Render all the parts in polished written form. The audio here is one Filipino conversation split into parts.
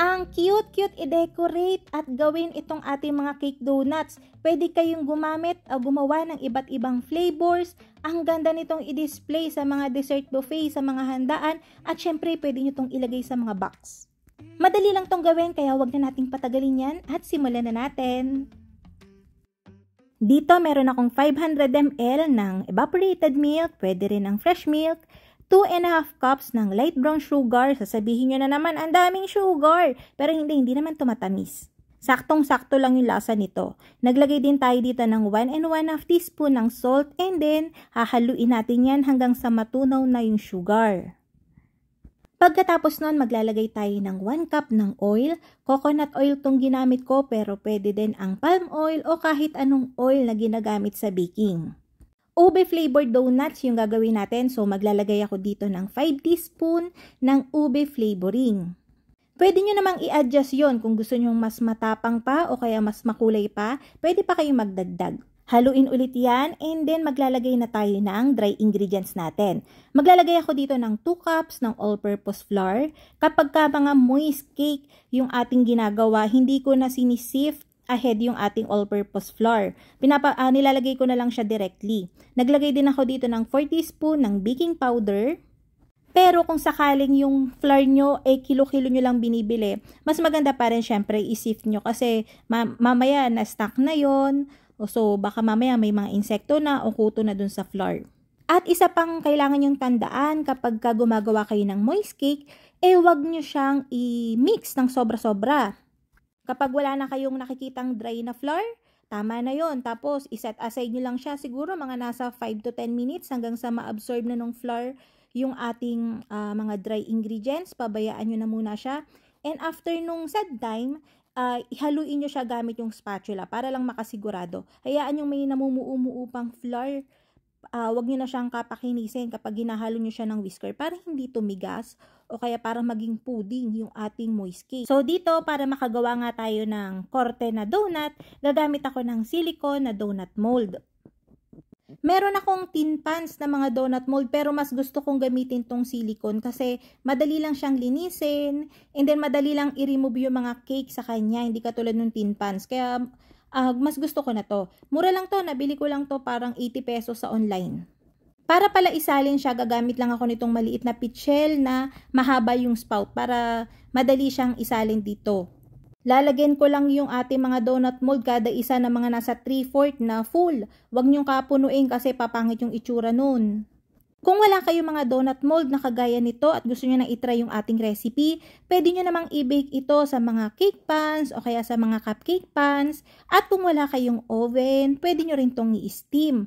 Ang cute-cute i-decorate at gawin itong ating mga cake donuts. Pwede kayong gumamit o gumawa ng iba't ibang flavors. Ang ganda nitong i-display sa mga dessert buffet, sa mga handaan, at syempre pwede nyo itong ilagay sa mga box. Madali lang itong gawin kaya wag na nating patagalin yan at simulan na natin. Dito meron akong 500 ml ng evaporated milk, pwede rin ng fresh milk, 2.5 cups ng light brown sugar. Sasabihin nyo na naman, ang daming sugar. Pero hindi naman tumatamis. Saktong-sakto lang yung lasa nito. Naglagay din tayo dito ng 1 1/2 teaspoon ng salt and then hahaluin natin yan hanggang sa matunaw na yung sugar. Pagkatapos nun, maglalagay tayo ng 1 cup ng oil. Coconut oil tong ginamit ko pero pwede din ang palm oil o kahit anong oil na ginagamit sa baking. Ube flavored donuts yung gagawin natin. So, maglalagay ako dito ng 5 teaspoon ng ube flavoring. Pwede nyo namang i-adjust yon kung gusto nyo mas matapang pa o kaya mas makulay pa. Pwede pa kayong magdagdag. Haluin ulit yan and then maglalagay na tayo ng dry ingredients natin. Maglalagay ako dito ng 2 cups ng all-purpose flour. Kapag ka mga moist cake yung ating ginagawa, hindi ko na sinisift ahead yung ating all-purpose flour. Nilalagay ko na lang siya directly. Naglagay din ako dito ng 4 teaspoon ng baking powder. Pero kung sakaling yung flour nyo kilo-kilo nyo lang binibili, mas maganda pa rin syempre i-sift nyo kasi mamaya na-stuck na yon. So baka mamaya may mga insekto na o kuto na dun sa flour. At isa pang kailangan yung tandaan kapag gumagawa kayo ng moist cake, wag nyo siyang i-mix ng sobra-sobra. Kapag wala na kayong nakikitang dry na flour, tama na yon. Tapos, iset aside nyo lang siya siguro mga nasa 5 to 10 minutes hanggang sa ma-absorb na ng flour yung ating mga dry ingredients. Pabayaan nyo na muna siya. And after nung said time, ihaluin nyo siya gamit yung spatula para lang makasigurado. Hayaan yung may namumuo-muo pang flour. Wag nyo na siyang kapakinisin kapag ginahalo nyo siya ng whisker para hindi tumigas o kaya para maging pudding yung ating moist cake. So dito, para makagawa nga tayo ng korte na donut, gagamit ako ng silicone na donut mold. Meron akong tin pans na mga donut mold pero mas gusto kong gamitin tong silicone kasi madali lang siyang linisin and then madali lang i-remove yung mga cake sa kanya, hindi katulad ng tin pans. Kaya mas gusto ko na to. Mura lang to, nabili ko lang to parang 80 pesos sa online. Para pala isalin siya, gagamit lang ako nitong maliit na pitchel na mahaba yung spout para madali siyang isalin dito. Lalagyan ko lang yung ating mga donut mold kada isa na mga nasa 3/4 na full. Huwag niyong kapunuin kasi papangit yung itsura nun. Kung wala kayong mga donut mold na kagaya nito at gusto niyo na itry yung ating recipe, pwede niyo namang i-bake ito sa mga cake pans o kaya sa mga cupcake pans. At kung wala kayong oven, pwede niyo rin itong i-steam.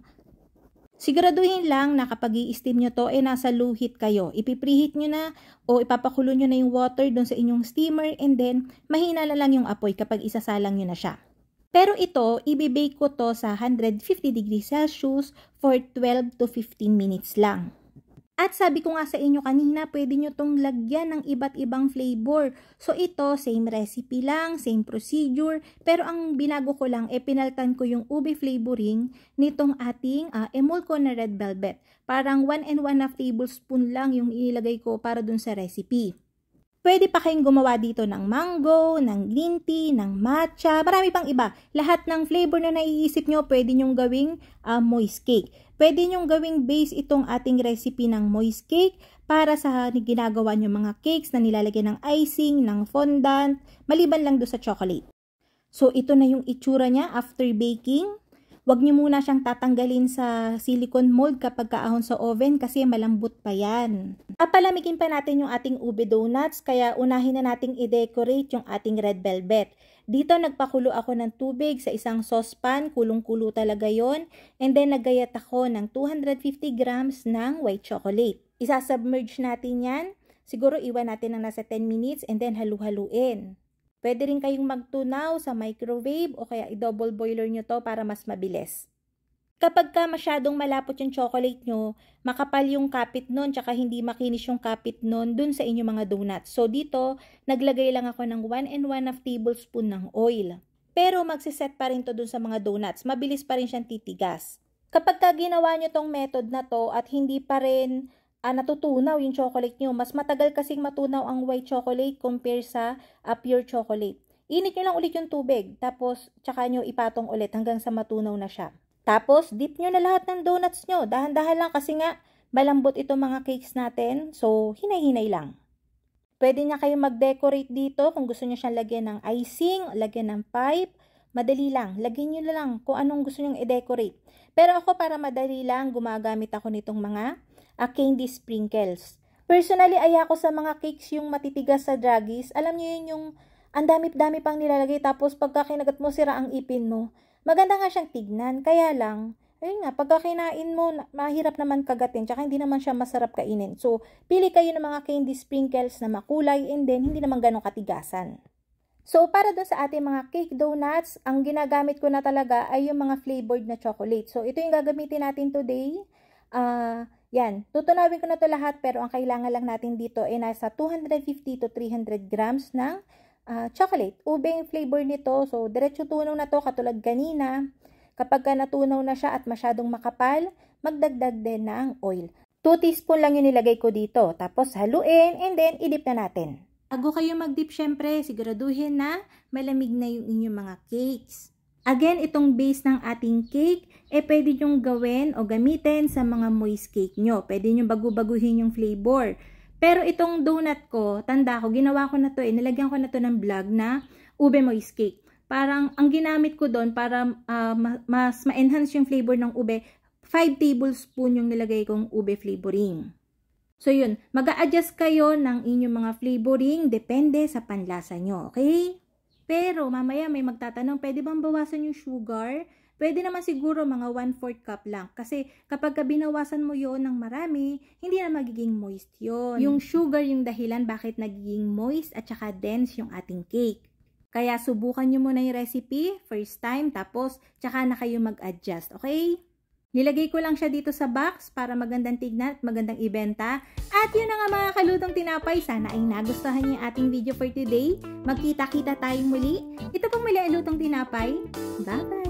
Siguraduhin lang na kapag i-steam nyo to, nasa low heat kayo. Ipipreheat nyo na o ipapakulo nyo na yung water doon sa inyong steamer and then mahina na lang yung apoy kapag isasalang nyo na siya. Pero ito, ibibake ko to sa 150 degrees Celsius for 12 to 15 minutes lang. At sabi ko nga sa inyo kanina, pwede nyo tong lagyan ng iba't ibang flavor. So ito, same recipe lang, same procedure. Pero ang binago ko lang, pinaltan ko yung ube flavoring nitong ating emulco na red velvet. Parang 1 1/2 tablespoon lang yung ilagay ko para dun sa recipe. Pwede pa kayong gumawa dito ng mango, ng green tea, ng matcha, marami pang iba. Lahat ng flavor na naiisip nyo, pwede nyong gawing moist cake. Pwede nyong gawing base itong ating recipe ng moist cake para sa ginagawa nyo mga cakes na nilalagyan ng icing, ng fondant, maliban lang doon sa chocolate. So, ito na yung itsura niya after baking. Huwag nyo muna siyang tatanggalin sa silicone mold kapag kaahon sa oven kasi malambot pa yan. Papalamigin pa natin yung ating ube donuts kaya unahin na nating i-decorate yung ating red velvet. Dito nagpakulo ako ng tubig sa isang saucepan, kulong-kulo talaga yon. And then naggayat ako ng 250 grams ng white chocolate. Isasubmerge natin yan. Siguro iwan natin ng nasa 10 minutes and then halu-haluin. Pwede rin kayong magtunaw sa microwave o kaya i-double boiler nyo to para mas mabilis. Kapag ka masyadong malapot yung chocolate nyo, makapal yung kapit nun, tsaka hindi makinis yung kapit nun dun sa inyong mga donuts. So dito, naglagay lang ako ng 1 1/2 tablespoon ng oil. Pero magsiset pa rin to dun sa mga donuts. Mabilis pa rin siyang titigas. Kapag ka ginawa nyo tong method na to at hindi pa rin natutunaw yung chocolate nyo. Mas matagal kasing matunaw ang white chocolate compare sa pure chocolate. Init nyo lang ulit yung tubig, tapos tsaka nyo ipatong ulit hanggang sa matunaw na siya. Tapos, dip nyo na lahat ng donuts nyo. Dahan-dahan lang kasi nga malambot itong mga cakes natin. So, hinay-hinay lang. Pwede niya kayo mag-decorate dito kung gusto nyo siyang lagyan ng icing, lagyan ng pipe. Madali lang. Lagyan nyo na lang kung anong gusto nyo i-decorate. Pero ako para madali lang, gumagamit ako nitong mga candy sprinkles. Personally, ayoko sa mga cakes yung matitigas sa Draggies. Alam nyo yun yung ang dami-dami pang nilalagay tapos pagka kinagat mo sira ang ipin mo. Maganda nga siyang tignan, kaya lang, ayun nga, pagka kinain mo, mahirap naman kagatin, tsaka hindi naman siya masarap kainin. So, pili kayo ng mga candy sprinkles na makulay and then hindi naman ganong katigasan. So, para dun sa ating mga cake donuts, ang ginagamit ko na talaga ay yung mga flavored na chocolate. So, ito yung gagamitin natin today. Yan, tutunawin ko na to lahat pero ang kailangan lang natin dito ay nasa 250 to 300 grams ng chocolate. Ube yung flavor nito. So, diretso tunaw na to katulad kanina. Kapag natunaw na siya at masyadong makapal, magdagdag din ng oil. 2 teaspoon lang yung nilagay ko dito. Tapos haluin and then idip na natin. Bago kayo mag-dip, syempre, siguraduhin na malamig na yung inyong mga cakes. Again, itong base ng ating cake, pwede nyong gawin o gamitin sa mga moist cake nyo. Pwede nyo bagu-baguhin yung flavor. Pero itong donut ko, tanda ko, ginawa ko na to nilagyan ko na to ng vlog na ube moist cake. Parang, ang ginamit ko doon para mas ma-enhance yung flavor ng ube, 5 tablespoon yung nilagay kong ube flavoring. So yun, mag-a-adjust kayo ng inyong mga flavoring, depende sa panlasa nyo, okay? Pero mamaya may magtatanong, pwede bang bawasan yung sugar? Pwede naman siguro mga 1/4 cup lang. Kasi kapag binawasan mo yon ng marami, hindi na magiging moist yon. Yung sugar yung dahilan bakit nagiging moist at saka dense yung ating cake. Kaya subukan nyo muna yung recipe, first time, tapos tsaka na kayo mag-adjust, okay? Nilagay ko lang siya dito sa box para magandang tignan at magandang ibenta. At yun na nga mga kalutong tinapay, sana ay nagustuhan niyo yung ating video for today. Magkita-kita tayong muli. Ito pong muli ang Lutong Tinapay. Bye-bye!